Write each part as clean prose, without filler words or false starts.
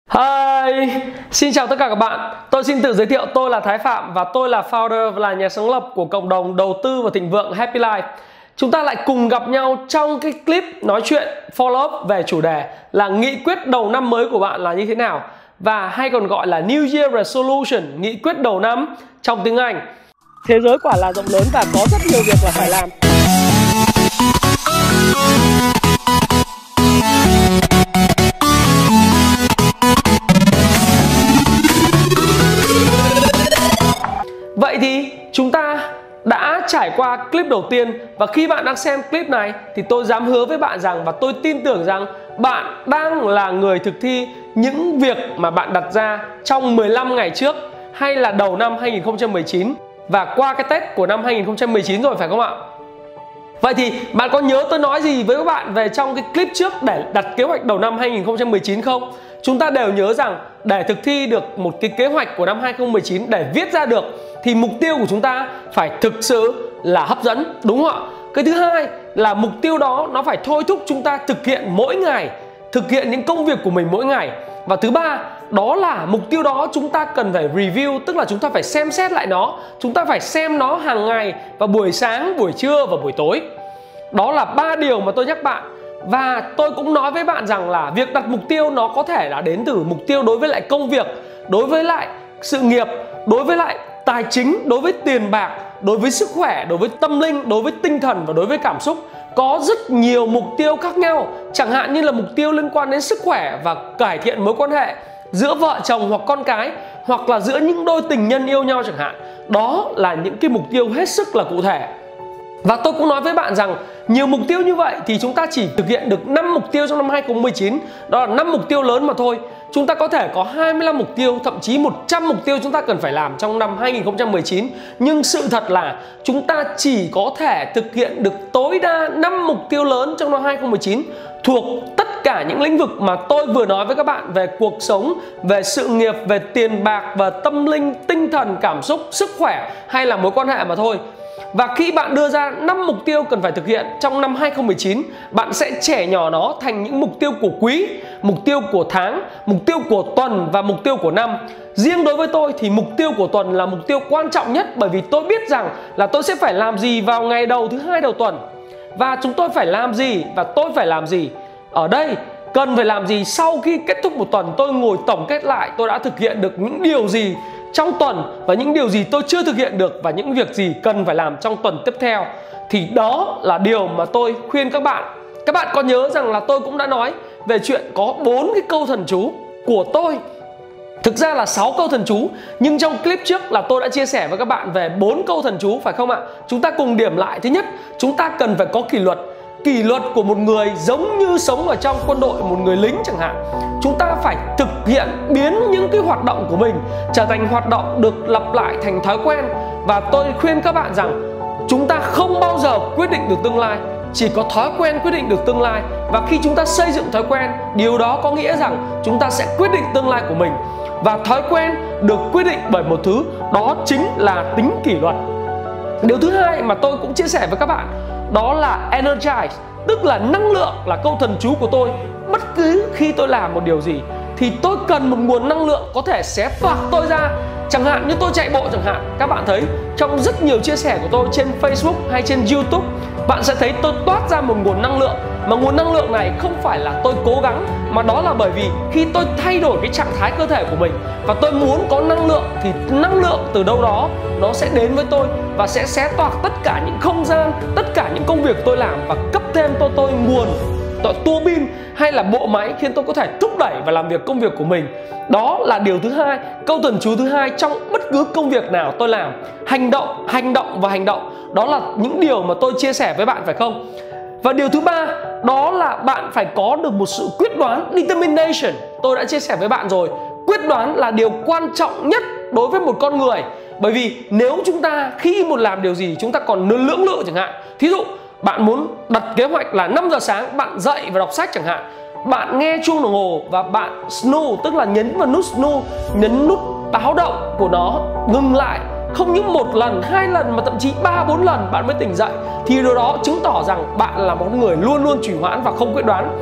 Hi, xin chào tất cả các bạn. Tôi xin tự giới thiệu, tôi là Thái Phạm và tôi là founder và là nhà sáng lập của cộng đồng đầu tư và thịnh vượng Happy Life. Chúng ta lại cùng gặp nhau trong cái clip nói chuyện follow up về chủ đề là nghị quyết đầu năm mới của bạn là như thế nào, và hay còn gọi là New Year Resolution, nghị quyết đầu năm trong tiếng Anh. Thế giới quả là rộng lớn và có rất nhiều việc là phải làm. Vậy thì chúng ta đã trải qua clip đầu tiên, và khi bạn đang xem clip này thì tôi dám hứa với bạn rằng, và tôi tin tưởng rằng bạn đang là người thực thi những việc mà bạn đặt ra trong 15 ngày trước hay là đầu năm 2019 và qua cái Tết của năm 2019 rồi, phải không ạ? Vậy thì bạn có nhớ tôi nói gì với các bạn về trong cái clip trước để đặt kế hoạch đầu năm 2019 không? Chúng ta đều nhớ rằng để thực thi được một cái kế hoạch của năm 2019, để viết ra được thì mục tiêu của chúng ta phải thực sự là hấp dẫn, đúng không ạ? Cái thứ hai là mục tiêu đó nó phải thôi thúc chúng ta thực hiện mỗi ngày, thực hiện những công việc của mình mỗi ngày. Và thứ ba, đó là mục tiêu đó chúng ta cần phải review, tức là chúng ta phải xem xét lại nó, chúng ta phải xem nó hàng ngày, vào buổi sáng, buổi trưa và buổi tối. Đó là 3 điều mà tôi nhắc bạn. Và tôi cũng nói với bạn rằng là việc đặt mục tiêu nó có thể là đến từ mục tiêu đối với lại công việc, đối với lại sự nghiệp, đối với lại tài chính, đối với tiền bạc, đối với sức khỏe, đối với tâm linh, đối với tinh thần và đối với cảm xúc. Có rất nhiều mục tiêu khác nhau. Chẳng hạn như là mục tiêu liên quan đến sức khỏe và cải thiện mối quan hệ giữa vợ chồng hoặc con cái, hoặc là giữa những đôi tình nhân yêu nhau chẳng hạn. Đó là những cái mục tiêu hết sức là cụ thể. Và tôi cũng nói với bạn rằng nhiều mục tiêu như vậy thì chúng ta chỉ thực hiện được 5 mục tiêu trong năm 2019. Đó là 5 mục tiêu lớn mà thôi. Chúng ta có thể có 25 mục tiêu, thậm chí 100 mục tiêu chúng ta cần phải làm trong năm 2019. Nhưng sự thật là chúng ta chỉ có thể thực hiện được tối đa 5 mục tiêu lớn trong năm 2019 thuộc tất cả những lĩnh vực mà tôi vừa nói với các bạn về cuộc sống, về sự nghiệp, về tiền bạc, về tâm linh, tinh thần, cảm xúc, sức khỏe hay là mối quan hệ mà thôi. Và khi bạn đưa ra 5 mục tiêu cần phải thực hiện trong năm 2019, bạn sẽ chẻ nhỏ nó thành những mục tiêu của quý, mục tiêu của tháng, mục tiêu của tuần và mục tiêu của năm. Riêng đối với tôi thì mục tiêu của tuần là mục tiêu quan trọng nhất, bởi vì tôi biết rằng là tôi sẽ phải làm gì vào ngày đầu thứ hai đầu tuần, và chúng tôi phải làm gì và tôi phải làm gì ở đây, cần phải làm gì sau khi kết thúc một tuần. Tôi ngồi tổng kết lại tôi đã thực hiện được những điều gì trong tuần và những điều gì tôi chưa thực hiện được, và những việc gì cần phải làm trong tuần tiếp theo. Thì đó là điều mà tôi khuyên các bạn. Các bạn có nhớ rằng là tôi cũng đã nói về chuyện có 4 cái câu thần chú của tôi. Thực ra là 6 câu thần chú, nhưng trong clip trước là tôi đã chia sẻ với các bạn về 4 câu thần chú, phải không ạ? Chúng ta cùng điểm lại. Thứ nhất, chúng ta cần phải có kỷ luật. Kỷ luật của một người giống như sống ở trong quân đội, một người lính chẳng hạn. Chúng ta phải thực hiện, biến những cái hoạt động của mình trở thành hoạt động được lặp lại thành thói quen. Và tôi khuyên các bạn rằng chúng ta không bao giờ quyết định được tương lai, chỉ có thói quen quyết định được tương lai. Và khi chúng ta xây dựng thói quen, điều đó có nghĩa rằng chúng ta sẽ quyết định tương lai của mình. Và thói quen được quyết định bởi một thứ, đó chính là tính kỷ luật. Điều thứ hai mà tôi cũng chia sẻ với các bạn, đó là energize, tức là năng lượng, là câu thần chú của tôi. Bất cứ khi tôi làm một điều gì thì tôi cần một nguồn năng lượng có thể xé toạc tôi ra. Chẳng hạn như tôi chạy bộ chẳng hạn. Các bạn thấy trong rất nhiều chia sẻ của tôi trên Facebook hay trên YouTube, bạn sẽ thấy tôi toát ra một nguồn năng lượng. Mà nguồn năng lượng này không phải là tôi cố gắng, mà đó là bởi vì khi tôi thay đổi cái trạng thái cơ thể của mình và tôi muốn có năng lượng, thì năng lượng từ đâu đó nó sẽ đến với tôi và sẽ xé toạc tất cả những không gian, tất cả những công việc tôi làm, và cấp thêm cho tôi nguồn tua bin hay là bộ máy khiến tôi có thể thúc đẩy và làm việc công việc của mình. Đó là điều thứ hai, câu thần chú thứ hai trong bất cứ công việc nào tôi làm. Hành động, hành động và hành động. Đó là những điều mà tôi chia sẻ với bạn, phải không? Và điều thứ ba, đó là bạn phải có được một sự quyết đoán, determination. Tôi đã chia sẻ với bạn rồi, quyết đoán là điều quan trọng nhất đối với một con người. Bởi vì nếu chúng ta khi một làm điều gì chúng ta còn lưỡng lự chẳng hạn, thí dụ bạn muốn đặt kế hoạch là 5 giờ sáng bạn dậy và đọc sách chẳng hạn, bạn nghe chuông đồng hồ và bạn snooze, tức là nhấn vào nút snooze, nhấn nút báo động của nó ngừng lại, không những 1 lần, 2 lần mà thậm chí 3-4 lần bạn mới tỉnh dậy, thì điều đó chứng tỏ rằng bạn là một người luôn luôn trì hoãn và không quyết đoán.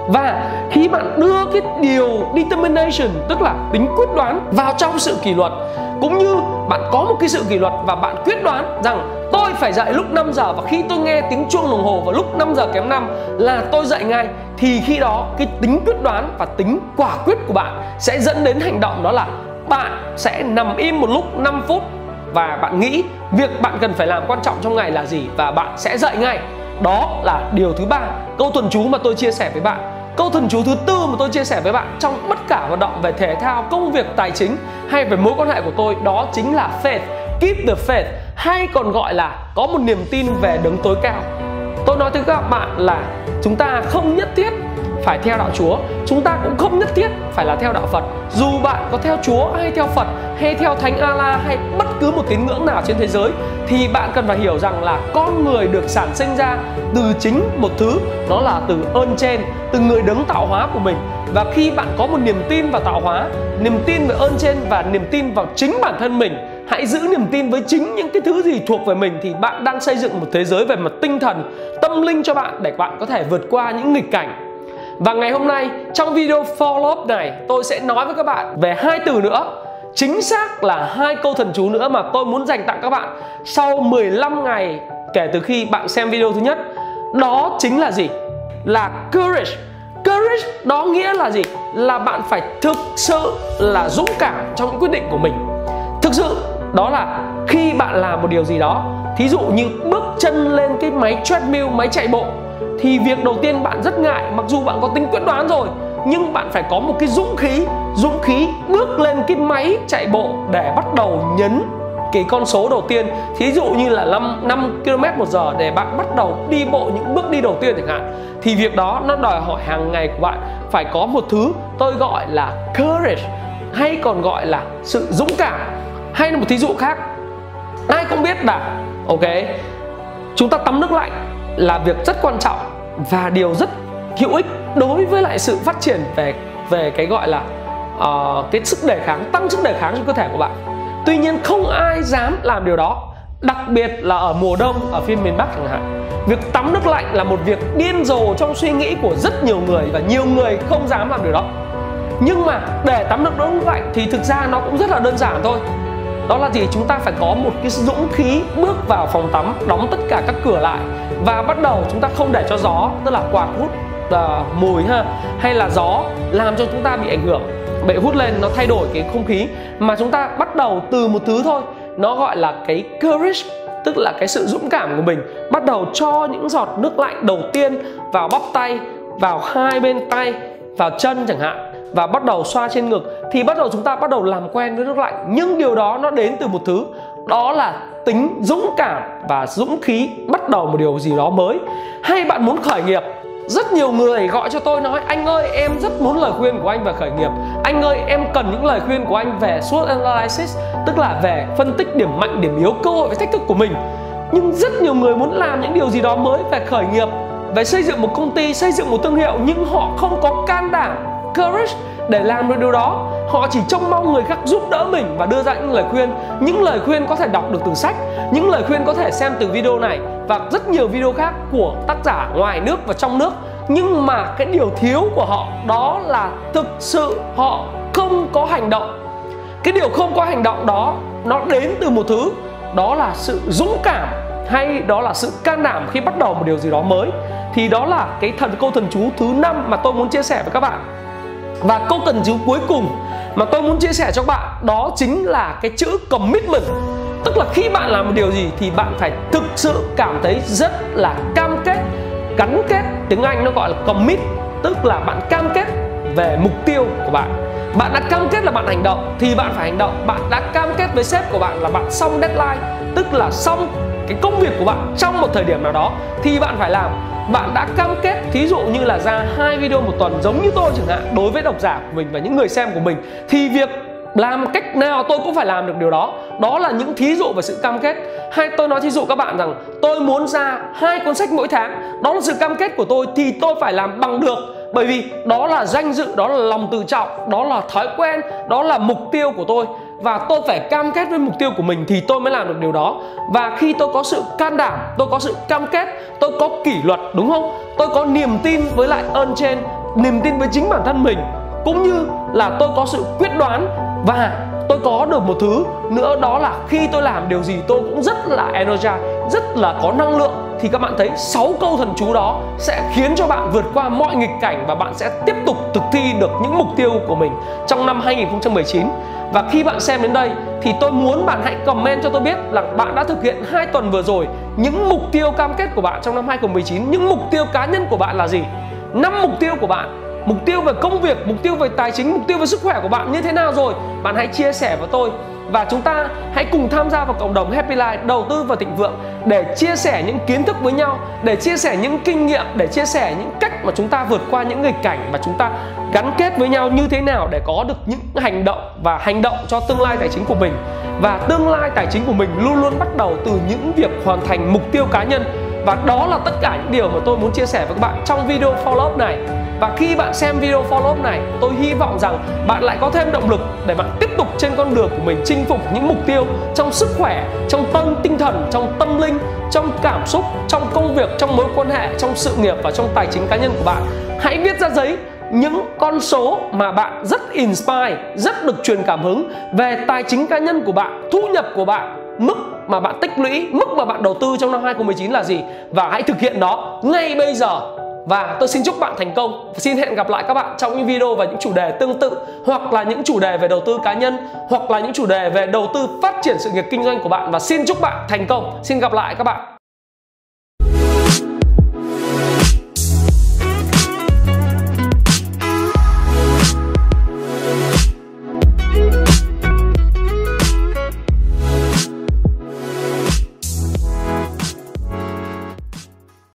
Và khi bạn đưa cái điều determination, tức là tính quyết đoán vào trong sự kỷ luật, cũng như bạn có một cái sự kỷ luật và bạn quyết đoán rằng tôi phải dậy lúc 5 giờ và khi tôi nghe tiếng chuông đồng hồ vào lúc 5 giờ kém 5 là tôi dậy ngay, thì khi đó cái tính quyết đoán và tính quả quyết của bạn sẽ dẫn đến hành động, đó là bạn sẽ nằm im một lúc 5 phút và bạn nghĩ việc bạn cần phải làm quan trọng trong ngày là gì và bạn sẽ dậy ngay. Đó là điều thứ ba, câu thần chú mà tôi chia sẻ với bạn. Câu thần chú thứ tư mà tôi chia sẻ với bạn trong tất cả hoạt động về thể thao, công việc, tài chính hay về mối quan hệ của tôi, đó chính là faith. Keep the faith, hay còn gọi là có một niềm tin về đấng tối cao. Tôi nói với các bạn là chúng ta không nhất thiết phải theo đạo Chúa, chúng ta cũng không nhất thiết phải là theo đạo Phật. Dù bạn có theo Chúa hay theo Phật hay theo Thánh Allah hay bất cứ một tín ngưỡng nào trên thế giới, thì bạn cần phải hiểu rằng là con người được sản sinh ra từ chính một thứ, đó là từ ơn trên, từ người đấng tạo hóa của mình. Và khi bạn có một niềm tin vào tạo hóa, niềm tin về ơn trên và niềm tin vào chính bản thân mình, hãy giữ niềm tin với chính những cái thứ gì thuộc về mình, thì bạn đang xây dựng một thế giới về mặt tinh thần, tâm linh cho bạn để bạn có thể vượt qua những nghịch cảnh. Và ngày hôm nay trong video follow up này, tôi sẽ nói với các bạn về 2 từ nữa, chính xác là 2 câu thần chú nữa mà tôi muốn dành tặng các bạn sau 15 ngày kể từ khi bạn xem video thứ nhất. Đó chính là gì? Là courage. Courage đó nghĩa là gì? Là bạn phải thực sự là dũng cảm trong những quyết định của mình. Thực sự đó là khi bạn làm một điều gì đó, thí dụ như bước chân lên cái máy treadmill, máy chạy bộ, thì việc đầu tiên bạn rất ngại, mặc dù bạn có tính quyết đoán rồi, nhưng bạn phải có một cái dũng khí bước lên cái máy chạy bộ để bắt đầu nhấn cái con số đầu tiên, thí dụ như là 5 km/h để bạn bắt đầu đi bộ những bước đi đầu tiên chẳng hạn. Thì việc đó nó đòi hỏi hàng ngày của bạn phải có một thứ tôi gọi là courage, hay còn gọi là sự dũng cảm. Hay là một thí dụ khác, ai cũng biết là ok, chúng ta tắm nước lạnh là việc rất quan trọng và điều rất hữu ích đối với lại sự phát triển về cái gọi là cái sức đề kháng, tăng sức đề kháng cho cơ thể của bạn. Tuy nhiên không ai dám làm điều đó, đặc biệt là ở mùa đông ở phía miền Bắc chẳng hạn. Việc tắm nước lạnh là một việc điên rồ trong suy nghĩ của rất nhiều người và nhiều người không dám làm điều đó. Nhưng mà để tắm nước lạnh thì thực ra nó cũng rất là đơn giản thôi. Đó là gì? Chúng ta phải có một cái dũng khí bước vào phòng tắm, đóng tất cả các cửa lại và bắt đầu chúng ta không để cho gió, tức là quạt hút mùi hay là gió làm cho chúng ta bị ảnh hưởng, bị hút lên, nó thay đổi cái không khí, mà chúng ta bắt đầu từ một thứ thôi, nó gọi là cái courage, tức là cái sự dũng cảm của mình. Bắt đầu cho những giọt nước lạnh đầu tiên vào bắp tay, vào hai bên tay, vào chân chẳng hạn, và bắt đầu xoa trên ngực, thì bắt đầu chúng ta bắt đầu làm quen với nước lạnh. Nhưng điều đó nó đến từ một thứ, đó là tính dũng cảm và dũng khí bắt đầu một điều gì đó mới. Hay bạn muốn khởi nghiệp, rất nhiều người gọi cho tôi nói: anh ơi, em rất muốn lời khuyên của anh về khởi nghiệp. Anh ơi, em cần những lời khuyên của anh về SWOT analysis, tức là về phân tích điểm mạnh, điểm yếu, cơ hội và thách thức của mình. Nhưng rất nhiều người muốn làm những điều gì đó mới về khởi nghiệp, về xây dựng một công ty, xây dựng một thương hiệu, nhưng họ không có can đảm, courage để làm được điều đó. Họ chỉ trông mong người khác giúp đỡ mình và đưa ra những lời khuyên. Những lời khuyên có thể đọc được từ sách, những lời khuyên có thể xem từ video này và rất nhiều video khác của tác giả ngoài nước và trong nước. Nhưng mà cái điều thiếu của họ đó là thực sự họ không có hành động. Cái điều không có hành động đó nó đến từ một thứ, đó là sự dũng cảm, hay đó là sự can đảm khi bắt đầu một điều gì đó mới. Thì đó là cái câu thần chú thứ 5 mà tôi muốn chia sẻ với các bạn. Và câu thần chú cuối cùng mà tôi muốn chia sẻ cho các bạn, đó chính là cái chữ commitment. Tức là khi bạn làm một điều gì thì bạn phải thực sự cảm thấy rất là cam kết, gắn kết. Tiếng Anh nó gọi là commit, tức là bạn cam kết về mục tiêu của bạn. Bạn đã cam kết là bạn hành động thì bạn phải hành động. Bạn đã cam kết với sếp của bạn là bạn xong deadline, tức là xong cái công việc của bạn trong một thời điểm nào đó thì bạn phải làm. Bạn đã cam kết, thí dụ như là ra 2 video một tuần giống như tôi chẳng hạn, đối với độc giả của mình và những người xem của mình, thì việc làm cách nào tôi cũng phải làm được điều đó. Đó là những thí dụ về sự cam kết. Hay tôi nói thí dụ các bạn rằng tôi muốn ra 2 cuốn sách mỗi tháng, đó là sự cam kết của tôi thì tôi phải làm bằng được. Bởi vì đó là danh dự, đó là lòng tự trọng, đó là thói quen, đó là mục tiêu của tôi. Và tôi phải cam kết với mục tiêu của mình thì tôi mới làm được điều đó. Và khi tôi có sự can đảm, tôi có sự cam kết, tôi có kỷ luật, đúng không? Tôi có niềm tin với lại ơn trên, niềm tin với chính bản thân mình, cũng như là tôi có sự quyết đoán. Và tôi có được một thứ nữa, đó là khi tôi làm điều gì tôi cũng rất là energize, rất là có năng lượng. Thì các bạn thấy 6 câu thần chú đó sẽ khiến cho bạn vượt qua mọi nghịch cảnh và bạn sẽ tiếp tục thực thi được những mục tiêu của mình trong năm 2019. Và khi bạn xem đến đây thì tôi muốn bạn hãy comment cho tôi biết là bạn đã thực hiện 2 tuần vừa rồi những mục tiêu cam kết của bạn trong năm 2019. Những mục tiêu cá nhân của bạn là gì? 5 mục tiêu của bạn. Mục tiêu về công việc, mục tiêu về tài chính, mục tiêu về sức khỏe của bạn như thế nào rồi? Bạn hãy chia sẻ với tôi. Và chúng ta hãy cùng tham gia vào cộng đồng Happy Life đầu tư và thịnh vượng để chia sẻ những kiến thức với nhau, để chia sẻ những kinh nghiệm, để chia sẻ những cách mà chúng ta vượt qua những nghịch cảnh, và chúng ta gắn kết với nhau như thế nào để có được những hành động và hành động cho tương lai tài chính của mình. Và tương lai tài chính của mình luôn luôn bắt đầu từ những việc hoàn thành mục tiêu cá nhân. Và đó là tất cả những điều mà tôi muốn chia sẻ với các bạn trong video follow up này. Và khi bạn xem video follow up này, tôi hy vọng rằng bạn lại có thêm động lực để bạn tiếp tục trên con đường của mình chinh phục những mục tiêu trong sức khỏe, trong tinh thần, trong tâm linh, trong cảm xúc, trong công việc, trong mối quan hệ, trong sự nghiệp và trong tài chính cá nhân của bạn. Hãy viết ra giấy những con số mà bạn rất inspire, rất được truyền cảm hứng về tài chính cá nhân của bạn, thu nhập của bạn, mức mà bạn tích lũy, mức mà bạn đầu tư trong năm 2019 là gì, và hãy thực hiện đó ngay bây giờ. Và tôi xin chúc bạn thành công. Xin hẹn gặp lại các bạn trong những video và những chủ đề tương tự, hoặc là những chủ đề về đầu tư cá nhân, hoặc là những chủ đề về đầu tư phát triển sự nghiệp kinh doanh của bạn. Và xin chúc bạn thành công. Xin gặp lại các bạn.